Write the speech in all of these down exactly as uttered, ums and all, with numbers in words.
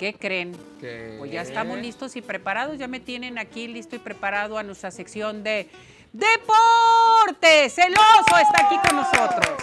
¿Qué creen? ¿Qué? Pues ya estamos listos y preparados. Ya me tienen aquí listo y preparado a nuestra sección de Deportes. El Oso está aquí con nosotros.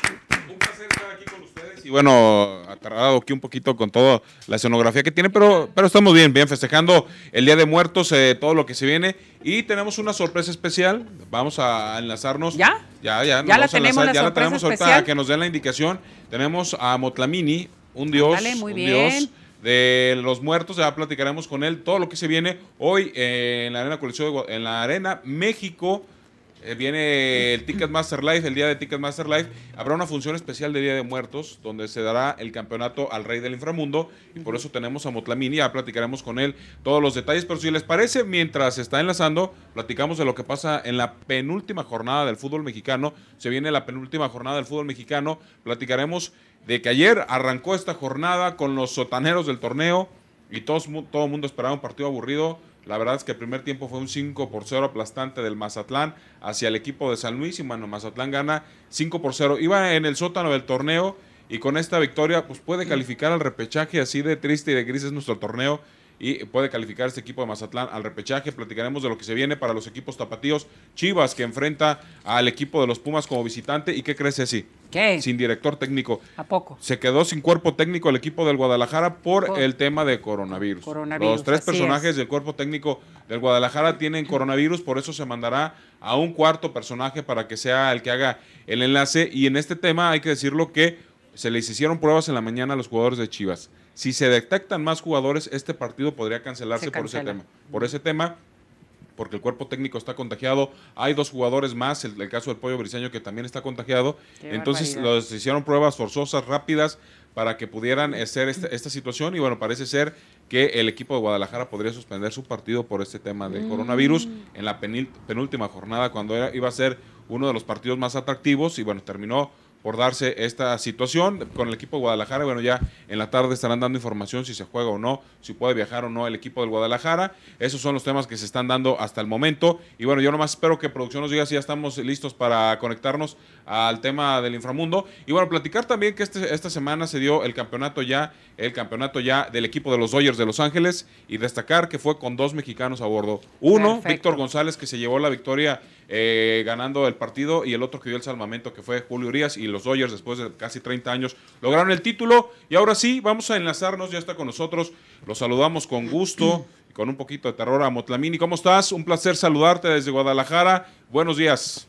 Un placer estar aquí con ustedes. Y bueno, aterrado aquí un poquito con toda la escenografía que tiene, pero, pero estamos bien, bien festejando el Día de Muertos, eh, todo lo que se viene. Y tenemos una sorpresa especial. Vamos a enlazarnos. ¿Ya? Ya, ya. Ya la tenemos, la ya la sorpresa tenemos ahorita especial. que nos den la indicación. Tenemos a Motlamini, un dios. Ándale, muy un bien. dios de los muertos. Ya platicaremos con él todo lo que se viene hoy eh, en la Arena Coliseo de Gua- en la Arena México. Eh, viene el Ticketmaster Live, el día de Ticketmaster Live. Habrá una función especial de Día de Muertos, donde se dará el campeonato al Rey del Inframundo. Y por eso tenemos a Motlamini, ya platicaremos con él todos los detalles. Pero si les parece, mientras se está enlazando, platicamos de lo que pasa en la penúltima jornada del fútbol mexicano. Se viene la penúltima jornada del fútbol mexicano. Platicaremos de que ayer arrancó esta jornada con los sotaneros del torneo. Y todos, todo el mundo esperaba un partido aburrido. La verdad es que el primer tiempo fue un cinco por cero aplastante del Mazatlán hacia el equipo de San Luis. Y bueno, Mazatlán gana cinco por cero. Iba en el sótano del torneo y con esta victoria pues puede calificar al repechaje. Así de triste y de gris es nuestro torneo. Y puede calificar este equipo de Mazatlán al repechaje. Platicaremos de lo que se viene para los equipos tapatíos. Chivas, que enfrenta al equipo de los Pumas como visitante. ¿Y qué crees, Ceci? ¿Qué? Sin director técnico. ¿A poco? Se quedó sin cuerpo técnico el equipo del Guadalajara por, Por el tema de coronavirus. coronavirus, Los tres así personajes es. del cuerpo técnico del Guadalajara tienen coronavirus, por eso se mandará a un cuarto personaje para que sea el que haga el enlace. Y en este tema hay que decirlo que se les hicieron pruebas en la mañana a los jugadores de Chivas. Si se detectan más jugadores, este partido podría cancelarse Se por ese cancela. tema. Por ese tema, porque el cuerpo técnico está contagiado. Hay dos jugadores más, el, el caso del Pollo Briseño que también está contagiado. Qué Entonces barbaridad. los hicieron pruebas forzosas, rápidas, para que pudieran hacer esta, esta situación. Y bueno, parece ser que el equipo de Guadalajara podría suspender su partido por este tema del Mm. coronavirus en la penil- penúltima jornada, cuando era, iba a ser uno de los partidos más atractivos. Y bueno, terminó por darse esta situación con el equipo de Guadalajara. Bueno, ya en la tarde estarán dando información si se juega o no, si puede viajar o no el equipo del Guadalajara. Esos son los temas que se están dando hasta el momento. Y bueno, yo nomás espero que producción nos diga si ya estamos listos para conectarnos al tema del inframundo. Y bueno, platicar también que este, esta semana se dio el campeonato ya, el campeonato ya del equipo de los Dodgers de Los Ángeles, y destacar que fue con dos mexicanos a bordo. Uno, Perfecto. Víctor González, que se llevó la victoria eh, ganando el partido, y el otro que dio el salvamento, que fue Julio Urias. Y los Dodgers, después de casi treinta años, lograron el título. Y ahora sí, vamos a enlazarnos, ya está con nosotros, los saludamos con gusto y con un poquito de terror a Motlamini. ¿Cómo estás? Un placer saludarte desde Guadalajara. Buenos días.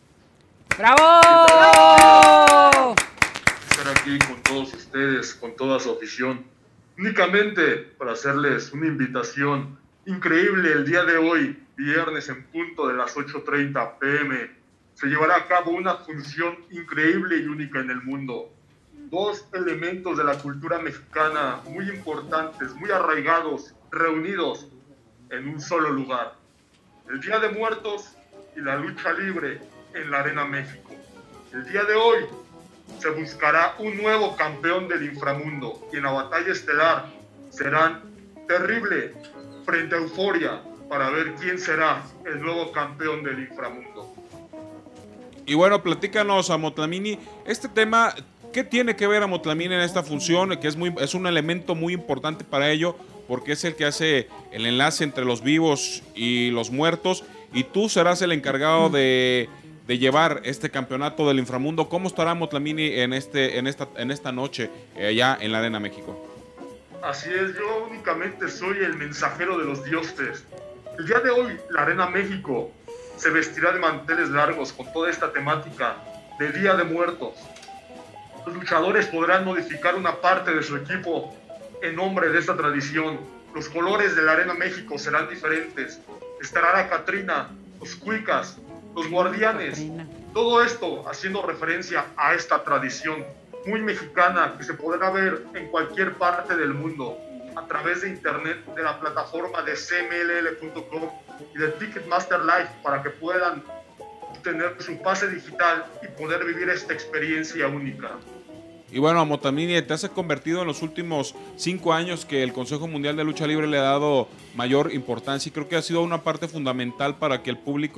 ¡Bravo! Estar aquí con todos ustedes, con toda su afición, únicamente para hacerles una invitación increíble. El día de hoy, viernes en punto de las ocho treinta pe eme, se llevará a cabo una función increíble y única en el mundo. Dos elementos de la cultura mexicana muy importantes, muy arraigados, reunidos en un solo lugar: el Día de Muertos y la lucha libre en la Arena México. El día de hoy se buscará un nuevo campeón del inframundo, y en la batalla estelar serán Terrible frente a Euforia para ver quién será el nuevo campeón del inframundo. Y bueno, platícanos a Motlamini, este tema, ¿qué tiene que ver a Motlamini en esta función? Que es, muy, es un elemento muy importante para ello, porque es el que hace el enlace entre los vivos y los muertos, y tú serás el encargado de, de llevar este campeonato del inframundo. ¿Cómo estará Motlamini en, este, en, esta, en esta noche eh, allá en la Arena México? Así es, yo únicamente soy el mensajero de los dioses. El día de hoy, la Arena México se vestirá de manteles largos con toda esta temática de Día de Muertos. Los luchadores podrán modificar una parte de su equipo en nombre de esta tradición. Los colores de la Arena México serán diferentes. Estará la Catrina, los Cuicas, los Guardianes. Catrina. Todo esto haciendo referencia a esta tradición muy mexicana que se podrá ver en cualquier parte del mundo a través de internet, de la plataforma de c m l l punto com y de Ticketmaster Live, para que puedan tener su pase digital y poder vivir esta experiencia única. Y bueno, a Motlamini, te has convertido en los últimos cinco años que el Consejo Mundial de Lucha Libre le ha dado mayor importancia, y creo que ha sido una parte fundamental para que el público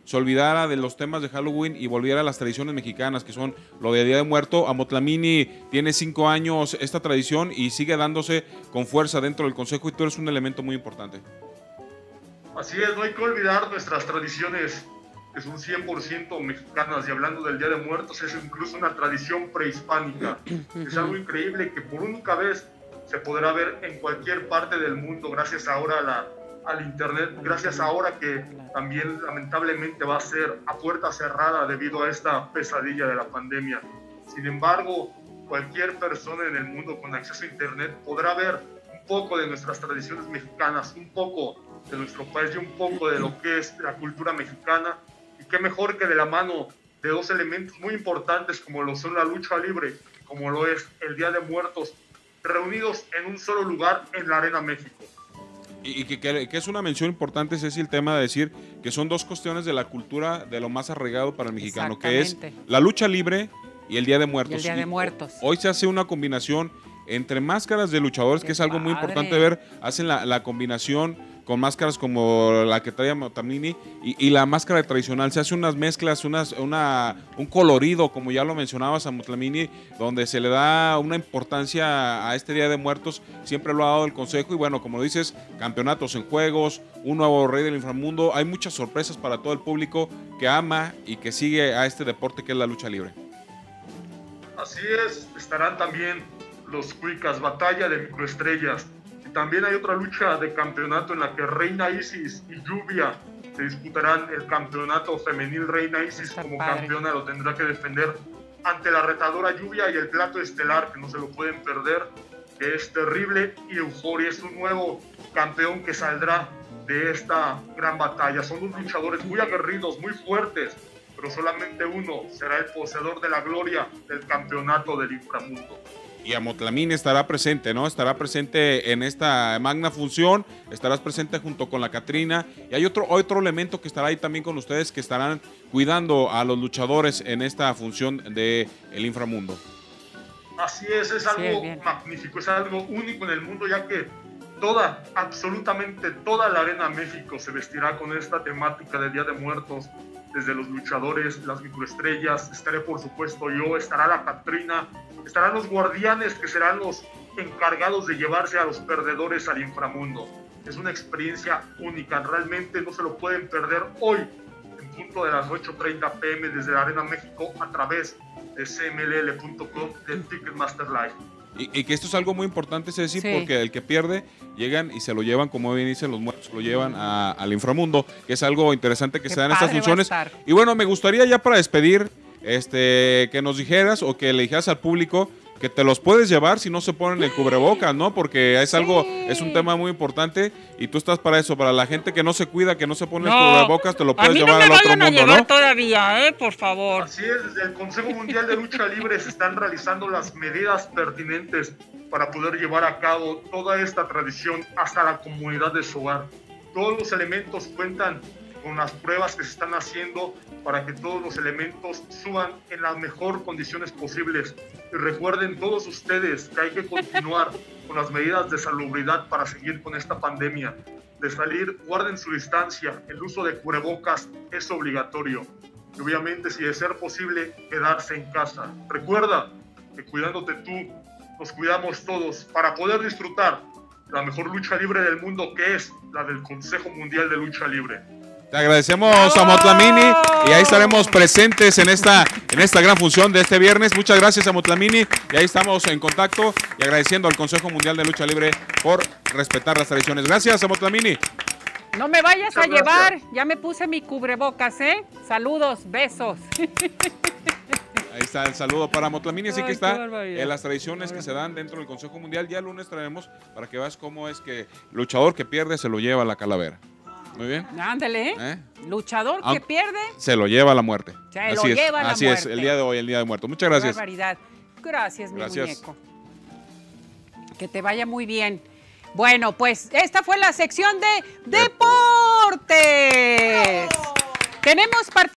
se olvidara de los temas de Halloween y volviera a las tradiciones mexicanas, que son lo de Día de Muerto. Amotlamini tiene cinco años esta tradición y sigue dándose con fuerza dentro del Consejo y tú eres un elemento muy importante. Así es, no hay que olvidar nuestras tradiciones que son cien por ciento mexicanas, y hablando del Día de Muertos es incluso una tradición prehispánica. Es algo increíble que por única vez se podrá ver en cualquier parte del mundo gracias ahora a la, al internet, gracias ahora que también lamentablemente va a ser a puerta cerrada debido a esta pesadilla de la pandemia. Sin embargo, cualquier persona en el mundo con acceso a internet podrá ver un poco de nuestras tradiciones mexicanas, un poco de nuestro país y un poco de lo que es la cultura mexicana. Y qué mejor que de la mano de dos elementos muy importantes como lo son la lucha libre, como lo es el Día de Muertos, reunidos en un solo lugar en la Arena México. Y que, que, que es una mención importante, es el tema de decir que son dos cuestiones de la cultura de lo más arraigado para el mexicano, que es la lucha libre y el Día de Muertos. Y el Día de Muertos. Y hoy se hace una combinación entre máscaras de luchadores, Qué que es algo padre. muy importante ver, hacen la, la combinación con máscaras como la que trae Amotlamini y, y la máscara tradicional, se hace unas mezclas, unas, una, un colorido, como ya lo mencionabas Amotlamini, donde se le da una importancia a este Día de Muertos, siempre lo ha dado el Consejo, y bueno, como dices, campeonatos en juegos, un nuevo rey del inframundo, hay muchas sorpresas para todo el público que ama y que sigue a este deporte que es la lucha libre. Así es, estarán también los Cuicas, batalla de microestrellas. Y también hay otra lucha de campeonato en la que Reina Isis y Lluvia se disputarán el campeonato femenil. Reina Isis como padre. campeona lo tendrá que defender ante la retadora Lluvia, y el plato estelar, que no se lo pueden perder, que es Terrible y Euforia. Es un nuevo campeón que saldrá de esta gran batalla. Son dos luchadores muy aguerridos, muy fuertes, pero solamente uno será el poseedor de la gloria del campeonato del inframundo. Y Amotlamini estará presente, ¿no? Estará presente en esta magna función, estarás presente junto con la Catrina, y hay otro, otro elemento que estará ahí también con ustedes, que estarán cuidando a los luchadores en esta función de el inframundo. Así es, es algo sí, magnífico, es algo único en el mundo, ya que toda, absolutamente toda la Arena México se vestirá con esta temática de Día de Muertos, desde los luchadores, las microestrellas, estaré por supuesto yo, estará la Catrina, estarán los guardianes que serán los encargados de llevarse a los perdedores al inframundo. Es una experiencia única, realmente no se lo pueden perder hoy, en punto de las ocho treinta pe eme desde la Arena México a través de c m l l punto com del Ticketmaster Live. Y, y que esto es algo muy importante, Ceci, sí. porque el que pierde, llegan y se lo llevan, como bien dicen los muertos, lo llevan a, al inframundo, que es algo interesante que Qué se dan estas funciones. Y bueno, me gustaría ya para despedir, este, que nos dijeras o que le dijeras al público que te los puedes llevar si no se ponen el cubrebocas, ¿no? Porque es algo, sí. es un tema muy importante y tú estás para eso, para la gente que no se cuida, que no se pone no, el cubrebocas, te lo puedes llevar al otro mundo, ¿no? Todavía, ¿eh? Por favor. Así es, desde el Consejo Mundial de Lucha Libre se están realizando las medidas pertinentes para poder llevar a cabo toda esta tradición hasta la comunidad de su hogar. Todos los elementos cuentan con las pruebas que se están haciendo para que todos los elementos suban en las mejores condiciones posibles. Y recuerden todos ustedes que hay que continuar con las medidas de salubridad para seguir con esta pandemia. De salir, guarden su distancia, el uso de cubrebocas es obligatorio. Y obviamente, si de ser posible, quedarse en casa. Recuerda que cuidándote tú, nos cuidamos todos para poder disfrutar la mejor lucha libre del mundo, que es la del Consejo Mundial de Lucha Libre. Te agradecemos a Amotlamini y ahí estaremos presentes en esta, en esta gran función de este viernes. Muchas gracias a Amotlamini y ahí estamos en contacto y agradeciendo al Consejo Mundial de Lucha Libre por respetar las tradiciones. Gracias, Amotlamini. No me vayas Muchas a gracias. llevar, ya me puse mi cubrebocas, ¿eh? Saludos, besos. Ahí está el saludo para Amotlamini, así Ay, que está en las tradiciones que se dan dentro del Consejo Mundial. Ya el lunes traemos para que veas cómo es que luchador que pierde se lo lleva a la calavera. Muy bien. Ándale, ¿eh? Luchador Aunque que pierde se lo lleva a la muerte. Se así lo es, lleva a la así muerte. Así es, el día de hoy, el día de muertos. Muchas gracias. Qué barbaridad. Gracias, mi gracias. muñeco. Que te vaya muy bien. Bueno, pues esta fue la sección de deportes. ¡Oh! Tenemos partidos.